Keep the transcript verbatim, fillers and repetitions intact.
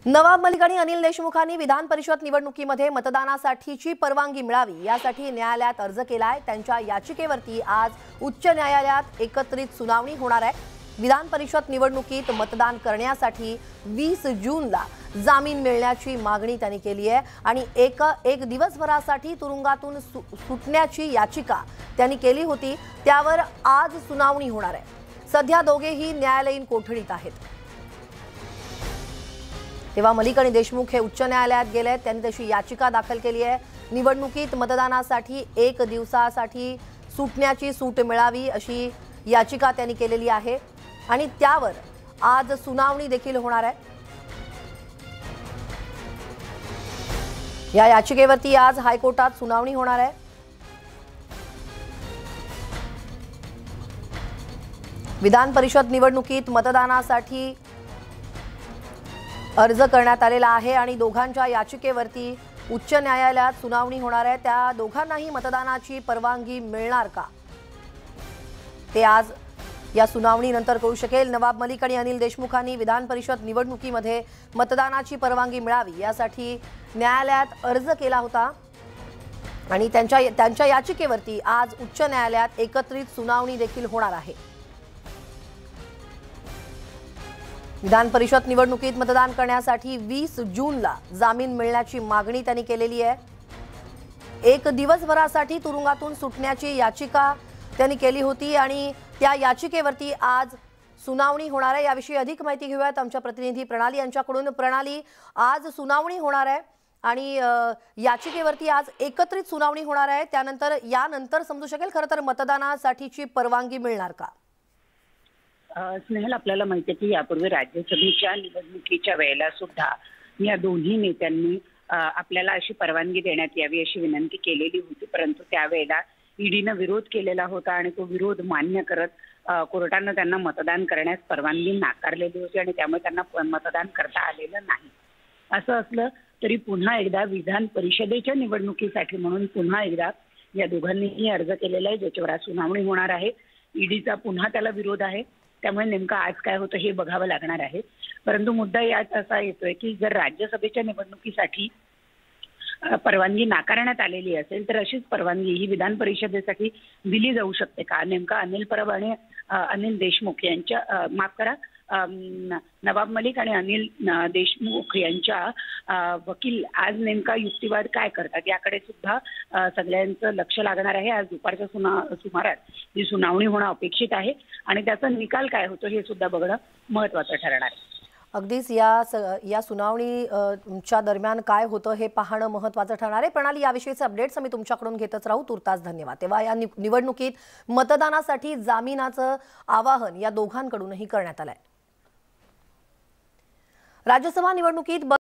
नवाब मलिक आणि अनिल देशमुखांनी विधान परिषद निवडणुकीमध्ये मतदानासाठीची परवानगी मिळावी यासाठी न्यायालयात अर्ज केलाय। त्यांच्या याचिकेवरती आज उच्च न्यायालयात एकत्रित सुनावणी होणार आहे। विधान परिषद निवडणुकीत मतदान करण्यासाठी वीस जूनला जामीन मिळण्याची मागणी त्यांनी केली आहे आणि एक एक दिवसभरासाठी तुरुंगातून सुटण्याची याचिका त्यांनी केली होती। त्यावर आज सुनावणी होणार आहे। सध्या दोघेही न्यायालयीन कोठडीत आहेत। तेव्हा मलिक आणि देशमुख हे उच्च न्यायालयात गेले। त्यांनी त्याची याचिका दाखल केली आहे। निवडणुकीत मतदानासाठी एक दिवसासाठी सुटण्याची सूट मिळावी अशी याचिका त्यांनी केलेली आहे आणि त्यावर आज सुनावणी देखील होणार आहे। या याचिकेवरती आज हायकोर्टात सुनावणी होणार आहे। विधान परिषद निवडणुकीत मतदानासाठी अर्ज करण्यात आलेला आहे आणि दोघांच्या याचिकेवरती उच्च न्यायालयात सुनावणी होणार आहे। त्या दोघांनाही मतदानाची परवानगी मिळणार का ते आज या सुनावणीनंतर कळू शकेल। नवाब मलिक आणि अनिल देशमुखांनी विधान परिषद निवडणुकीमध्ये मतदानाची परवानगी मिळावी यासाठी न्यायालयात अर्ज केला होता आणि त्यांच्या त्यांच्या याचिकेवरती आज उच्च न्यायालयात एकत्रित सुनावणी देखील होणार आहे। विधान परिषद निवडणुकीत मतदान करण्यासाठी वीस जूनला जामीन मिळण्याची मागणी त्यांनी केलेली आहे। एक दिवसभरासाठी तुरुंगातून सुटण्याची याचिका त्यांनी केली होती आणि त्या याचिकेवरती आज सुनावणी होणार आहे। याविषयी अधिक माहिती घेऊयात आमच्या प्रतिनिधी प्रणाली यांच्याकडून। प्रणाली, आज सुनावणी होणार आहे आणि याचिकेवरती आज एकत्रित सुनावणी होणार आहे। त्यानंतर यानंतर समजू शकेल खरं तर मतदानासाठीची परवानगी मिळणार का? स्नेहल, आपल्याला माहिती आहे की यापूर्वी राज्यसभेच्या निवडणुकीच्या वेळेला सुद्धा या दोन्ही नेत्यांनी आपल्याला अशी परवानगी देण्यात यावी अशी विनंती केलेली होती, परंतु त्यावेळेला ईडीनं विरोध केलेला होता आणि तो विरोध मान्य करत कोर्टानं त्यांना मतदान करण्यास परवानगी नाकारलेली होती आणि त्यामुळे त्यांना मतदान करता आलेलं नाही। असं असलं तरी पुन्हा एकदा विधान परिषदेच्या निवडणुकीसाठी म्हणून पुन्हा एकदा या दोघांनीही अर्ज केलेला आहे, ज्याच्यावर आज सुनावणी होणार आहे। ईडीचा पुन्हा त्याला विरोध आहे, त्यामुळे नेमकं आज काय होतं हे बघावं लागणार आहे। परंतु मुद्दा यात असा येतोय की जर राज्यसभेच्या निवडणुकीसाठी परवानगी नाकारण्यात आलेली असेल तर अशीच परवानगी ही विधान परिषदेसाठी दिली जाऊ शकते का? नेमका अनिल परब आणि अनिल देशमुख यांच्या माफ करा नवाब मलिक आणि अनिल देशमुख यांच्या वकील आज नेमका युक्तिवाद काय करतात याकडे सुद्धा सगळ्यांचं लक्ष लागणार आहे। आज दुपारच्या सुना सुमारास ही सुनावणी होणं अपेक्षित आहे आणि त्याचा निकाल काय होतो हे सुद्धा बघणं महत्त्वाचं ठरणार आहे। अगदीच या या सुनावणीच्या दरम्यान काय होतं हे पाहणं महत्त्वाचं ठरणार आहे। प्रणाली, याविषयीचे अपडेट्स आम्ही तुमच्याकडून घेतच राहू। तुर्तास धन्यवाद। तेव्हा या निवडणुकीत मतदानासाठी जामिनाचं आवाहन या दोघांकडूनही करण्यात आलंय। राज्यसभा निवडणुकीत